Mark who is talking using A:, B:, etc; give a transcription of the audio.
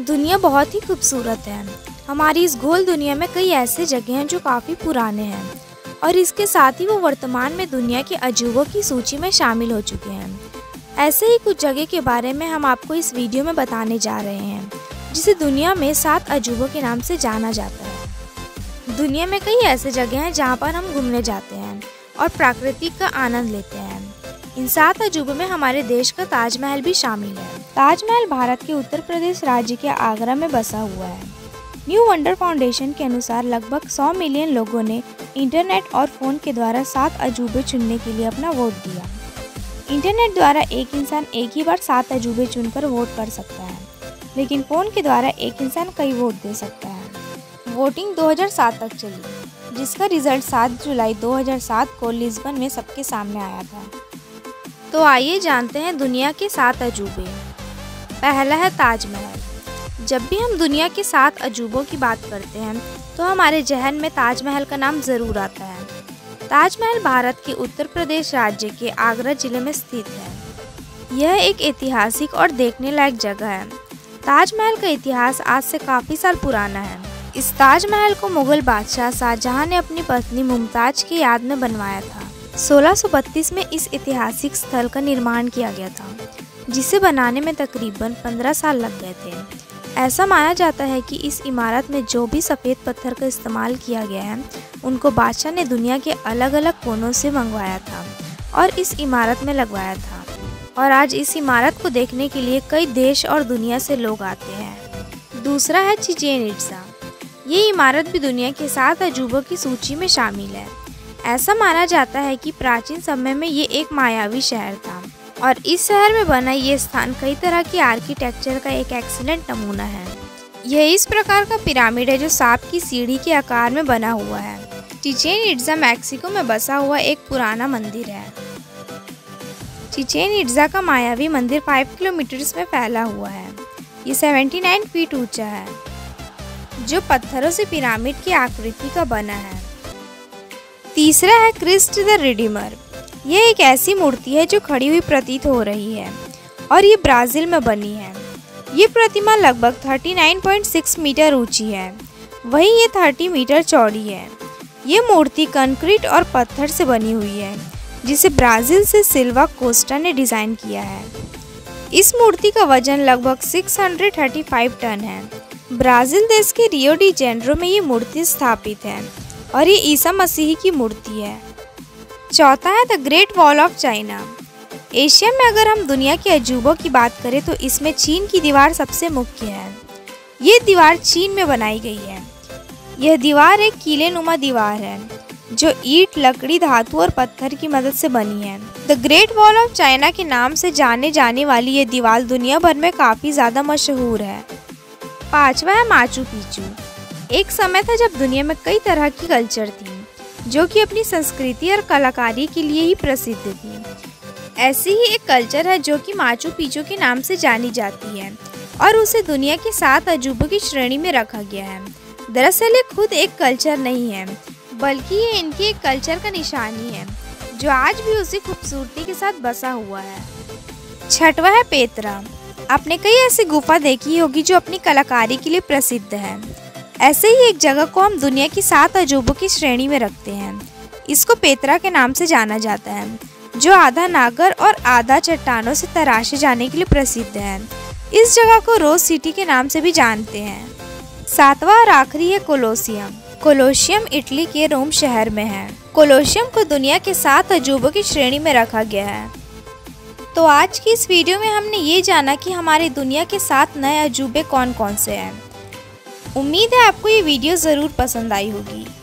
A: दुनिया बहुत ही खूबसूरत है। हमारी इस गोल दुनिया में कई ऐसे जगह हैं जो काफ़ी पुराने हैं और इसके साथ ही वो वर्तमान में दुनिया के अजूबों की सूची में शामिल हो चुके हैं। ऐसे ही कुछ जगह के बारे में हम आपको इस वीडियो में बताने जा रहे हैं, जिसे दुनिया में 7 अजूबों के नाम से जाना जाता है। दुनिया में कई ऐसे जगह हैं जहाँ पर हम घूमने जाते हैं और प्रकृति का आनंद लेते हैं। इन 7 अजूबों में हमारे देश का ताजमहल भी शामिल है। ताजमहल भारत के उत्तर प्रदेश राज्य के आगरा में बसा हुआ है। न्यू वंडर फाउंडेशन के अनुसार लगभग 100 मिलियन लोगों ने इंटरनेट और फ़ोन के द्वारा 7 अजूबे चुनने के लिए अपना वोट दिया। इंटरनेट द्वारा एक इंसान एक ही बार 7 अजूबे चुनकर वोट कर सकता है, लेकिन फ़ोन के द्वारा एक इंसान कई वोट दे सकता है। वोटिंग 2007 तक चली, जिसका रिजल्ट 7 जुलाई 2007 को लिस्बन में सबके सामने आया था। तो आइए जानते हैं दुनिया के 7 अजूबे। पहला है ताजमहल। जब भी हम दुनिया के 7 अजूबों की बात करते हैं तो हमारे जहन में ताजमहल का नाम ज़रूर आता है। ताजमहल भारत के उत्तर प्रदेश राज्य के आगरा जिले में स्थित है। यह एक ऐतिहासिक और देखने लायक जगह है। ताजमहल का इतिहास आज से काफ़ी साल पुराना है। इस ताजमहल को मुगल बादशाह शाहजहां ने अपनी पत्नी मुमताज की याद में बनवाया था। 1632 में इस ऐतिहासिक स्थल का निर्माण किया गया था, जिसे बनाने में तकरीबन 15 साल लग गए थे। ऐसा माना जाता है कि इस इमारत में जो भी सफ़ेद पत्थर का इस्तेमाल किया गया है, उनको बादशाह ने दुनिया के अलग अलग कोनों से मंगवाया था और इस इमारत में लगवाया था। और आज इस इमारत को देखने के लिए कई देश और दुनिया से लोग आते हैं। दूसरा है चिचेन इट्ज़ा। ये इमारत भी दुनिया के 7 अजूबों की सूची में शामिल है। ऐसा माना जाता है कि प्राचीन समय में ये एक मायावी शहर था और इस शहर में बना ये स्थान कई तरह की आर्किटेक्चर का एक एक्सीलेंट नमूना है। यह इस प्रकार का पिरामिड है जो सांप की सीढ़ी के आकार में बना हुआ है। चिचेन इट्ज़ा मैक्सिको में बसा हुआ एक पुराना मंदिर है। चिचेन इट्ज़ा का मायावी मंदिर 5 किलोमीटर में फैला हुआ है। ये 79 फीट ऊंचा है, जो पत्थरों से पिरामिड की आकृति का बना है। तीसरा है क्रिस्ट द रिडीमर। यह एक ऐसी मूर्ति है जो खड़ी हुई प्रतीत हो रही है और ये ब्राज़ील में बनी है। ये प्रतिमा लगभग 39.6 मीटर ऊंची है, वहीं ये 30 मीटर चौड़ी है। ये मूर्ति कंक्रीट और पत्थर से बनी हुई है, जिसे ब्राज़ील से सिल्वा कोस्टा ने डिज़ाइन किया है। इस मूर्ति का वजन लगभग 635 टन है। ब्राज़ील देश के रियो डी जेनेरो में ये मूर्ति स्थापित है और ये ईसा मसीह की मूर्ति है। चौथा है the great wall of China. Asia में अगर हम दुनिया के अजूबों की बात करें तो इसमें चीन की दीवार सबसे मुख्य है। ये दीवार चीन में बनाई गई है। यह दीवार एक किलेनुमा दीवार है जो ईंट, लकड़ी, धातु और पत्थर की मदद से बनी है। The great wall of China के नाम से जाने जाने वाली ये दीवार दुनिया भर में काफ़ी ज़्यादा मशहूर है। पांचवा है माचू पिच्चू। एक समय था जब दुनिया में कई तरह की कल्चर थी जो कि अपनी संस्कृति और कलाकारी के लिए ही प्रसिद्ध थी। ऐसी ही एक कल्चर है जो कि माचू पिच्चू के नाम से जानी जाती है और उसे दुनिया के 7 अजूबों की श्रेणी में रखा गया है। दरअसल ये खुद एक कल्चर नहीं है, बल्कि ये इनकी एक कल्चर का निशानी है जो आज भी उसी खूबसूरती के साथ बसा हुआ है। छठवा है पेत्रा। आपने कई ऐसी गुफा देखी होगी जो अपनी कलाकारी के लिए प्रसिद्ध है। ऐसे ही एक जगह को हम दुनिया की 7 अजूबों की श्रेणी में रखते हैं। इसको पेत्रा के नाम से जाना जाता है, जो आधा नागर और आधा चट्टानों से तराशे जाने के लिए प्रसिद्ध है। इस जगह को रोज सिटी के नाम से भी जानते हैं। 7वां और आखिरी है कोलोसियम। कोलोसियम इटली के रोम शहर में है। कोलोसियम को दुनिया के 7 अजूबों की श्रेणी में रखा गया है। तो आज की इस वीडियो में हमने ये जाना कि हमारी दुनिया के 7 नए अजूबे कौन कौन से हैं। उम्मीद है आपको ये वीडियो ज़रूर पसंद आई होगी।